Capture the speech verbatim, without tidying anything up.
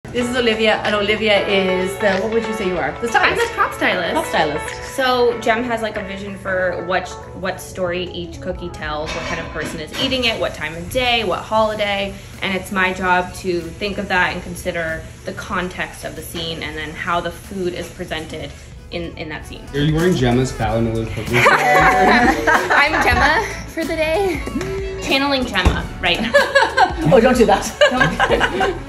This is Olivia, and Olivia is the, what would you say you are? The stylist. I'm the top stylist. Top stylist. So Jem has like a vision for what what story each cookie tells, what kind of person is eating it, what time of day, what holiday, and it's my job to think of that and consider the context of the scene and then how the food is presented in, in that scene. Are you wearing Gemma's Fallon cookies? I'm Gemma for the day. Channeling Gemma right now. Oh, don't do that. Don't.